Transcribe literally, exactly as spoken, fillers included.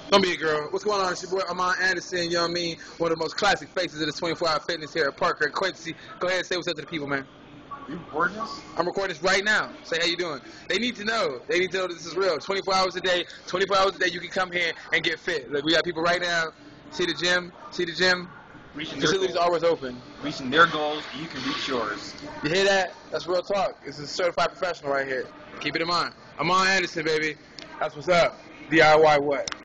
Don't be a girl. What's going on? It's your boy Amon Anderson, you know what I mean? One of the most classic faces of this twenty-four hour fitness here at Parker and Quincy. Go ahead and say what's up to the people, man. You recording this? I'm recording this right now. Say how you doing. They need to know. They need to know this is real. twenty-four hours a day, twenty-four hours a day, you can come here and get fit. Look, we got people right now. See the gym? See the gym? Reaching Facilities their always open. Reaching their goals, you can reach yours. You hear that? That's real talk. This is a certified professional right here. Keep it in mind. Amon Anderson, baby. That's what's up. D I Y what?